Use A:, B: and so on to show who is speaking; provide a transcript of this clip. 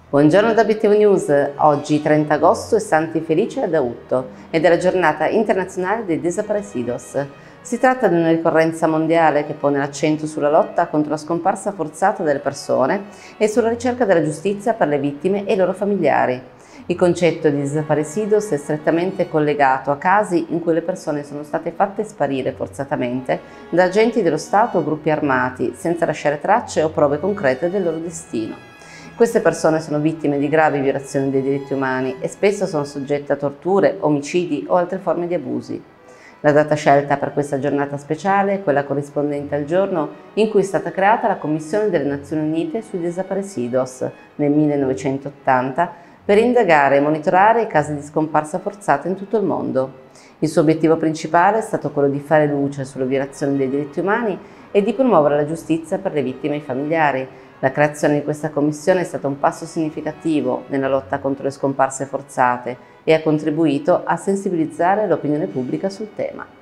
A: Buongiorno da Obiettivo News, oggi 30 agosto è Santi Felice ad Autto ed è la giornata internazionale dei desaparecidos. Si tratta di una ricorrenza mondiale che pone l'accento sulla lotta contro la scomparsa forzata delle persone e sulla ricerca della giustizia per le vittime e i loro familiari. Il concetto di desaparecidos è strettamente collegato a casi in cui le persone sono state fatte sparire forzatamente da agenti dello Stato o gruppi armati senza lasciare tracce o prove concrete del loro destino. Queste persone sono vittime di gravi violazioni dei diritti umani e spesso sono soggette a torture, omicidi o altre forme di abusi. La data scelta per questa giornata speciale è quella corrispondente al giorno in cui è stata creata la Commissione delle Nazioni Unite sui desaparecidos nel 1980 per indagare e monitorare i casi di scomparsa forzata in tutto il mondo. Il suo obiettivo principale è stato quello di fare luce sulle violazioni dei diritti umani e di promuovere la giustizia per le vittime e i familiari. La creazione di questa commissione è stato un passo significativo nella lotta contro le scomparse forzate e ha contribuito a sensibilizzare l'opinione pubblica sul tema.